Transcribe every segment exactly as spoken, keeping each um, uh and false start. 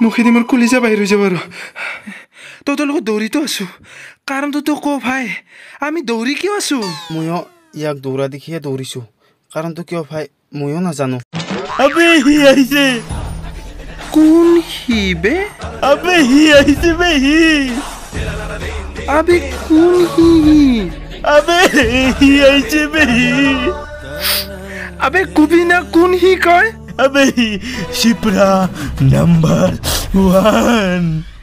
মুখেদি মোৰ কলিজা বাহিৰ হৈ যাব আৰু তহঁতৰ লগত দৌৰিতো আছো কাৰণটো তো ক ভাই আমি দৌৰি কিয় আছো ময়ো ইয়াক দৌৰা দেখিয়ে দৌৰিছো কাৰণটো কিয় ভাই ময়ো নাজানো আবে হি আহিছে কোন হি বে আবে হি আহিছে বে হি আবে কোন হি আবে হি আহিছে বে হি আবে কুবিনা কোন হি কয় আবে হি শিপ্রা নাম্বার ওয়ান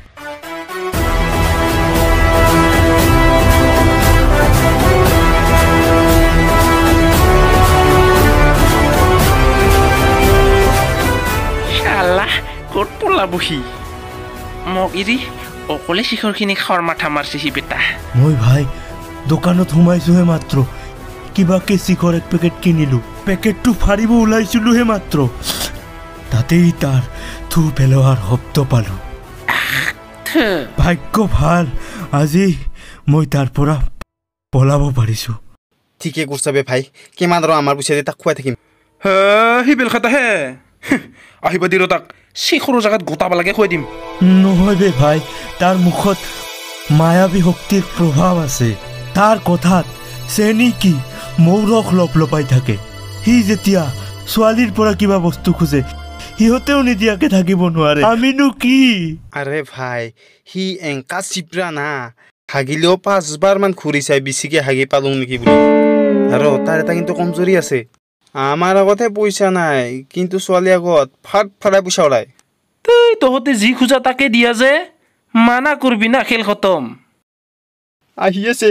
ক'ত পলা বহি মোক এৰি অকলে শিখৰখিনি খাৱাৰ মাথা মাৰছে সি বেটা মই ভাই দোকানত সোমাইছোহে মাত্ৰ কিবাকে শিখৰ এক পেকেট কিনিলো পেকেটটো ফাৰিব ওলাইছিলোহে মাত্ৰ তাতেই তাৰ থু পেলোৱাৰ শব্দ পালো ভাগ্য ভাল আজি মই তাৰ পৰা পলাব পাৰিছো ঠিকে কৈছা বে ভাই কিমান আৰু আমাৰ পিছতে তাক খুৱাই থাকিম হে সি বেল খাতা হে আহিব দিৰ তাক শিখৰৰ জাগাত গোটাব লাগে খুৱাই দিম নহয় বে ভাই তাৰ মুখত মায়াবী শক্তিৰ প্ৰভাৱ আছে তাৰ কথাত চেনি কি মৌৰস লপলপাই থাকে সি যেতিয়া ছোৱালীৰ পৰা কিবা বস্তু খোজে সিহঁতেও নিদিয়াকে থাকিব নোৱাৰে আমিনো কি আৰে ভাই সি এংকা চিপ্ৰা না হাগিলেও পাঁচবাৰ মান ঘূৰি চাই বেছিকে হাগি পালো নেকি বুলি আৰু তাৰ এটা কিন্তু কমজোৰি আছে আমাৰ আগতে পইচা নাই কিন্তু ছোৱালী আগত ফাট ফাটাই পইচা ওলাই তই তহঁতে যি খোজা তাকে দিয়া যে মানা কৰবি না খেল খতম আহি আছে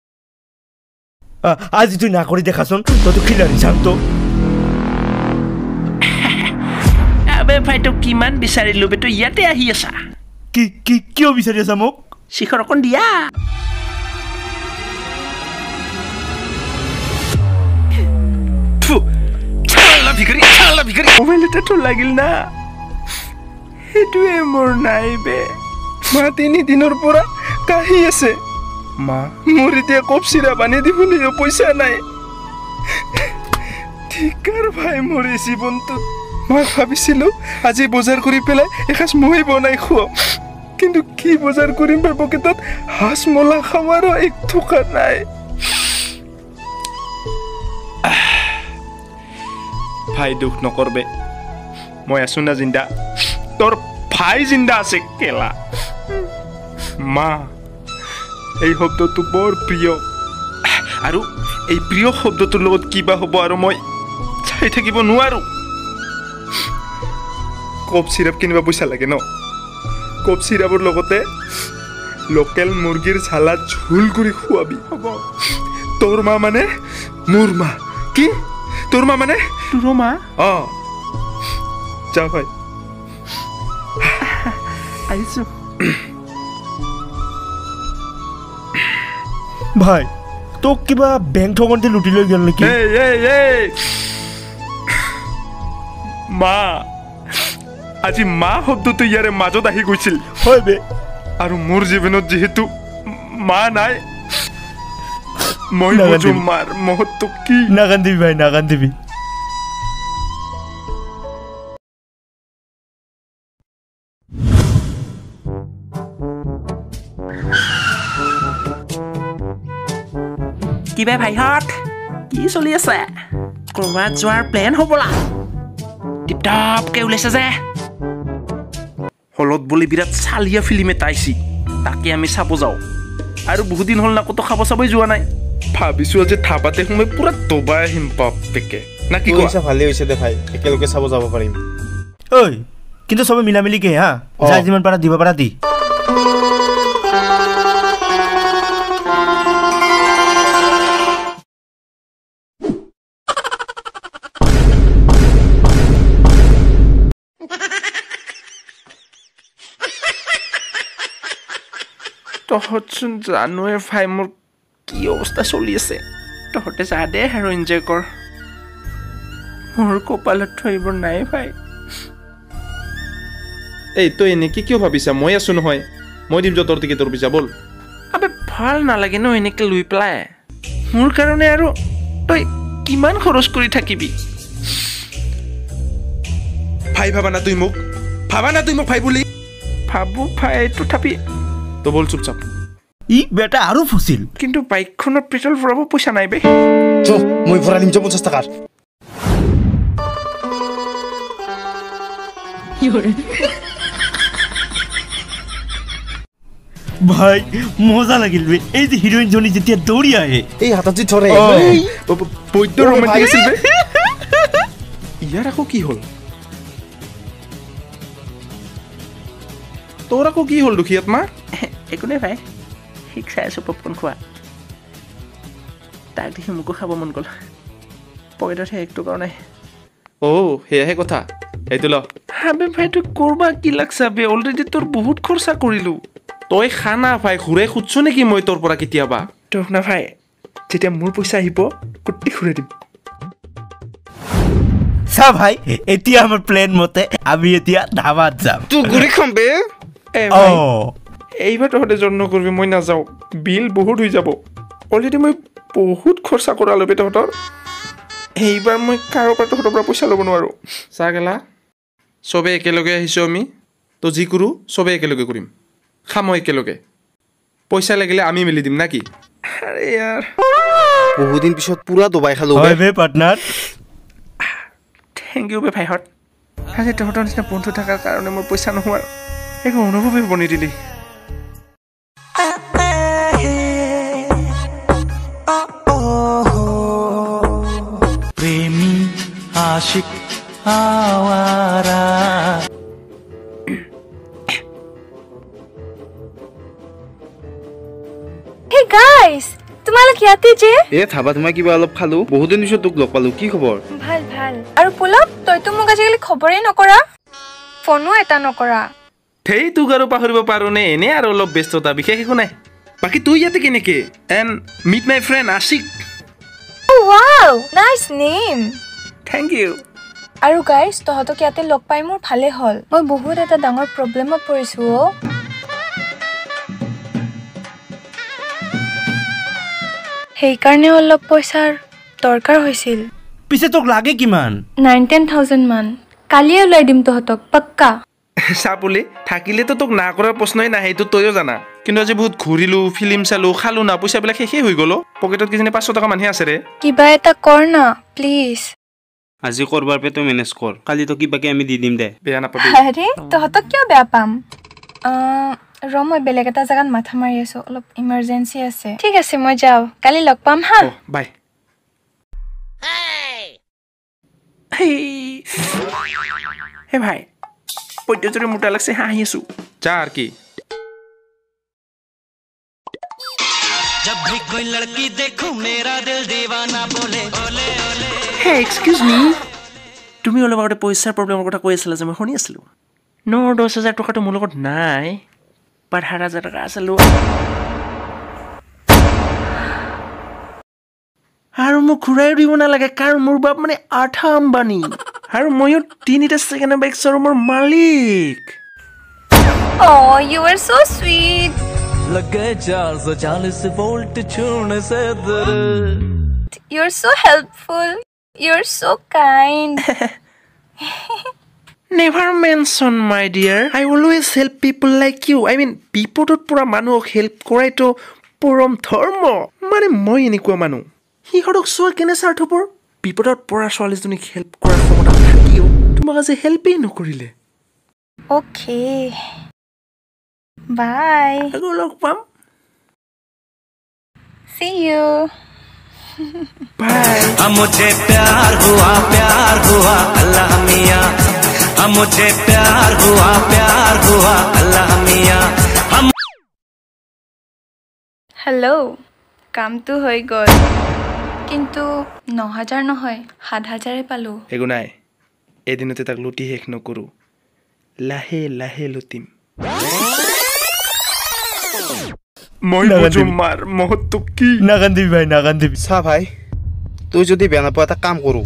আজি তুই না কৰি দেখাচোন তইতো খিলাৰি শান্ত আবে ভাই তই কিমান বিচাৰিলো বে তই ইয়াতে আহি আছা কি কি কিয় বিচাৰি আছা মোক শিখৰ অকণ দিয়া চালা ভিখাৰী চালা ভিখাৰী মোবাইল এটাতো লাগিল না সেইটোৱে মোৰ নাই বে মা তিনি দিনৰ পৰা কাহি আছে মা মোৰ এতিয়া কপ চিৰাপ আনি দিবলৈও পইচা নাই ঠিকাৰ ভাই মোৰ এই জীৱনটোত মই ভাবিছিলো আজি বজাৰ কৰি পেলাই এসাঁজ মই বনাই খুৱাম কিন্তু কি বজাৰ কৰিম বে পকেটত হাঁচ মলা খাৱাৰো এক টকা নাই ভাই দুখ নকৰবে মই আছো না জিন্দা তোৰ ভাই জিন্দা আছে কেলা মা এই শব্দটো বৰ প্ৰিয় আৰু এই প্ৰিয় শব্দটোৰ লগত কিবা হ'ব আৰু মই চাই থাকিব নোৱাৰো কপ চিৰাপ কিনিব পইচা লাগে ন কপ চিৰাপৰ লগতে লোকেল মুৰ্গীৰ চালাড ঝোল কৰি খুৱাবি হ'ব তোৰ মা মানে মোৰ মা কি তোৰ মা মানে তোৰ মা অ যা ভাই আহিছো ভাই তোক কিবা বেংক ঠগনতে লুটি লৈ গেল নেকি এই এই এই মা আজি মা শব্দটো ইয়াৰে মাজত আহি গৈছিল হয় বে আৰু মোৰ জীৱনত যিহেতু মা নাই মই বুজো মাৰ মহত্ব কি নাকান্দিবি ভাই নাকান্দিবি কিবা ভাইহঁত কি চলি আছে ক'ৰবাত যোৱাৰ প্লেন হ'বলা টিপটপকে ওলাইছে যে হলত বুলি বিৰাট চালিয়া ফিল্ম এটা আহিছে তাকে আমি চাব যাওঁ আৰু বহুত দিন হ'ল না ক'তো খাব চাবই যোৱা নাই ভাবিছো আজি থাপাতে সোমাই পুৰা দবাই আহিম বাপেকে না কি কৈছা ভালেই হৈছে দে ভাই একেলগে চাব যাব পাৰিম ঐ কিন্তু চবে মিলা মিলিকে হা যাই যিমান পাৰা দিব পাৰা দি তহঁতচোন জানোৱে ভাই মোৰ কি অৱস্থা চলি আছে তহঁতে যা দে আৰু এনজয় কৰ মোৰ কপালত থৈবোৰ নাই ভাই এই তই এনেকে কিয় ভাবিছা মই আছো নহয় মই দিম য'তৰ টিকেটৰ পইচা বল আবে ভাল নালাগে ন এনেকে লৈ পেলাই মোৰ কাৰণে আৰু তই কিমান খৰচ কৰি থাকিবি ভাই ভাবা না তুই মোক ভাবা না তুই মোক ভাই বুলি ভাবো ভাই তথাপি তো বল চুপচাপ ই বেটা আৰু ফচিল কিন্তু বাইকখনত পেট্ৰল ভৰাব পইচা নাই বে চ মই ভৰাই দিম পঞ্চাছ টকাৰ ভাই মজা লাগিল বে এই যে হিৰোইন জনী যেতিয়া দৌৰি আহে এই হাতত যে ধৰে বৈদ্য ৰোমান্টিক আছিল বে ইয়াৰ আকৌ কি হ'ল তোৰ আকৌ কি হ'ল দুখী আত্মা একো নাই ভাই ঠিক চাই আছো পপকৰ্ণ খোৱা তাক দেখি মোকো খাব মন গ'ল পকেটতহে এক টকাও নাই অ' সেয়াহে কথা এইটো ল হাবে ভাই তই কৰবা কি লাগছা বে অলৰেডি তোৰ বহুত খৰচা কৰিলো তই খানা ভাই ঘূৰাই খুজছো নেকি মই তোৰ পৰা কেতিয়াবা তই শুনা ভাই যেতিয়া মোৰ পইচা আহিব গোটেই ঘূৰাই দিম চা ভাই এতিয়া আমাৰ প্লেন মতে আমি এতিয়া ধাবাত যাম তোৰ ঘূৰি খাম বে এ ভাই এইবাৰ তহঁতে যত্ন কৰিবি মই নাযাওঁ বিল বহুত হৈ যাব অলৰেডি মই বহুত খৰচা কৰালো বে তহঁতৰ এইবাৰ মই কাৰো পৰা তহঁতৰ পৰা পইচা ল'ব নোৱাৰোঁ চা গেলা চবেই একেলগে আহিছোঁ আমি তো যি কৰোঁ চবেই একেলগে কৰিম খামো একেলগে পইচা লাগিলে আমি মিলি দিম না কি আৰে ইয়াৰ বহুত দিন পিছত পুৰা দবাই খালো হয় বে পাৰ্টনাৰ থেংক ইউ বে ভাইহঁত আজি তহঁতৰ নিচিনা বন্ধু থকাৰ কাৰণে মোৰ পইচা নোহোৱাৰ একো অনুভৱেই হ'ব নিদিলি প্ৰেমী আশিক আৱাৰা Hey guys, তোমালোক ইয়াতে যে এ থাবা তোমাৰ কিবা অলপ খালো বহুত দিন পিছত তোক লগ পালো কি খবৰ ভাল ভাল আৰু পুলক তইতো মোক আজিকালি খবৰেই নকৰা ফোনো এটা নকৰা থেই তোক আৰু পাহৰিব পাৰো নে এনে আৰু অলপ ব্যস্ততা বিশেষ একো নাই বাকী তুই ইয়াতে কেনেকে and meet my friend Ashiq wow nice name thank you আৰু গাইজ তহঁতক ইয়াতে লগ পাই মোৰ ভালে হ'ল মই বহুত এটা ডাঙৰ প্ৰব্লেমত পৰিছো অ সেইকাৰণে অলপ পইচাৰ দৰকাৰ হৈছিল পিছে তোক লাগে কিমান নাইন টেন থাউজেণ্ড মান কালিয়ে ওলাই দিম তহঁতক পাক্কা চাপুলি থাকিলেতো তোক না কৰাৰ প্ৰশ্নই নাহে এইটো তইও জানা কিন্তু আজি বহুত ঘূৰিলো ফিল্ম চালো খালো না পইচাবিলাক শেষেই হৈ গ'ল পকেটত কিজানি পাঁচশ টকা মানহে আছে ৰে কিবা এটা কৰ না প্লিজ আজি কৰবাৰ পে তই মেনেজ কৰ কালি তো কিবাকে আমি দি দিম দে বেয়া নাপাবি আৰে তহঁতক কিয় বেয়া পাম ৰ মই বেলেগ এটা জাগাত মাথা মাৰি আছো অলপ ইমাৰ্জেঞ্চি আছে ঠিক আছে মই যাওঁ কালি লগ পাম হা বাই হে ভাই পদ্যজৰি মোটা লাগছে হাঁহি আছো যা আর কি जब भी कोई लड़की देखो मेरा दिल दीवाना बोले ओले ओले হে এক্সকিউজ মি তুমি অলপ আগতে পইচাৰ প্ৰব্লেমৰ কথা কৈ আছিলা যে মই শুনি আছিলো ন দহ হাজাৰ টকাটো মোৰ লগত নাই বাৰ হাজাৰ টকা আছিলো আৰু মোক ঘূৰাই দিব নালাগে কাৰণ মোৰ বাপ মানে আঠা আম্বানী আৰু ময়ো তিনিটা ছেকেণ্ড বাইক শ্বৰুমৰ মালিক Oh, you are so sweet. लगे चार सौ चालीस वोल्ट छूने से दर You're so helpful. You're so kind. Never mention, my dear. I always help people like you. I mean, people tot pura মানুহক help কৰাই তো পৰম ধৰ্ম মানে মই এনেকুৱা মানুহ সিহঁতক চোৱা কেনে স্বাৰ্থপৰ বিপদত পৰা ছোৱালীজনীক হেল্প কৰাৰ ক্ষমতা থাকিও তোমাক আজি হেল্পেই নকৰিলে Okay. Bye. আকৌ লগ পাম See you. Bye. अब मुझे प्यार हुआ प्यार हुआ अल्लाह मियाँ अब मुझे प्यार हुआ प्यार हुआ अल्लाह मियाँ हम Hello. কামটো হৈ গ'ল কিন্তু ন হাজাৰ নহয় সাত হাজাৰে পালো একো নাই এদিনতে তাক লুটি শেষ নকৰো লাহে লাহে লুটিম মই বুজো মাৰ মহত্ব কি নাগান্দিবি ভাই নাগান্দিবি চা ভাই তুই যদি বেয়া নাপোৱা এটা কাম কৰোঁ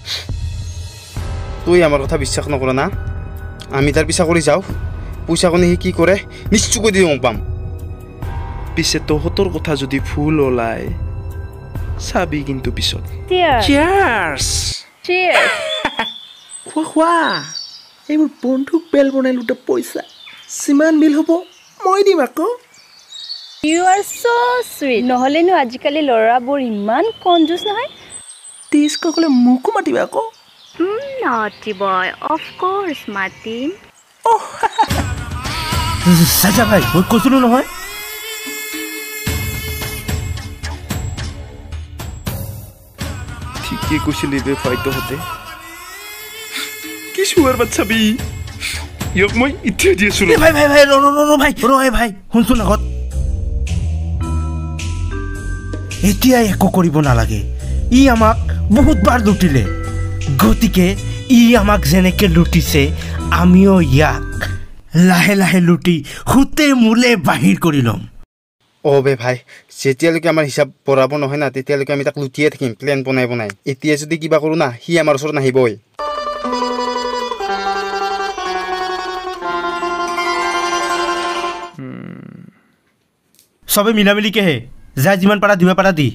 তুই আমাৰ কথা বিশ্বাস নকৰ না আমি তাৰ পিছা কৰি যাওঁ পইচা কণি সি কি কৰে নিশ্চয়কৈ দি গম পাম পিছে তহঁতৰ কথা যদি ভুল ওলায় চাবি কিন্তু পিছত Cheers. Cheers Cheers. খোৱা খোৱা এইবোৰ বন্ধুক বেল বনাই লুটা পইচা যিমান বিল হ'ব মই দিম আকৌ ইউ আৰ সো সুইট নহলেনো আজিকালি ল'ৰাবোৰ ইমান কনজুচ নহয় টিজ ক'লে মোকো মাতিবা আকৌ নটি বয় অফ কোৰ্স মাতিম চাচা ভাই মই কৈছিলো নহয় ঠিকই কৈছিলি বে ফাইটো হতে কি শুয়ার বাচ্চা বি ইয়ক মই ইতিয়া দিয়েছো ভাই ভাই ভাই ৰ ৰ ৰ ভাই ৰ এই ভাই শুনছোন আগত এতিয়া একো কৰিব নালাগে ই আমাক বহুত বাৰ লুটিলে গতিকে ই আমাক যেনেকে লুটিছে আমিও ইয়াক লাহে লাহে লুটি হুতে মুলে বাহিৰ কৰি লম অ বে ভাই যেতিয়ালৈকে আমাৰ হিচাপ পৰাব নহয় না তেতিয়ালৈকে আমি তাক লুটিয়ে থাকিম প্লেন বনাই বনাই এতিয়া যদি কিবা কৰো না সি আমাৰ ওচৰত নাহিবই সবে মিলামিলিকে হে যা যিমান পাৰা দিবা পাৰা দি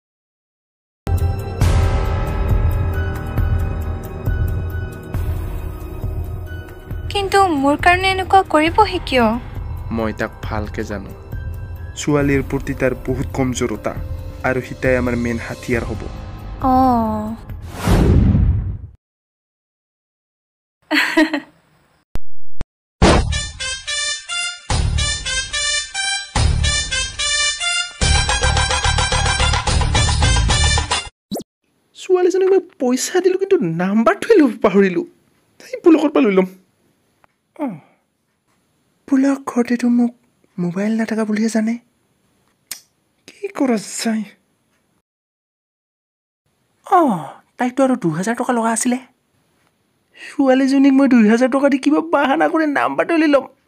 কিন্তু মোৰ কাৰণে এনেকুৱা কৰিবহি কিয় মই তাক ভালকে জানো ছোৱালীৰ প্ৰতি তাৰ বহুত কমজোৰতা আৰু হিতাই আমাৰ মেইন হাতিয়াৰ হ'ব অ ছোৱালীজনীক মই পইচা দিলোঁ কিন্তু নাম্বাৰ থৈ ল'ব পাহৰিলোঁ তাই পুলকৰ পৰা লৈ ল'ম অঁ পুলক ঘৰতেতো মোক মোবাইল নাথাকা বুলিহে জানে কি কৰা যায় অঁ তাইকতো আৰু দুহেজাৰ টকা লগা আছিলে ছোৱালীজনীক মই দুই হাজাৰ টকা দি কিবা বাহানা কৰি নাম্বাৰটো লৈ ল'ম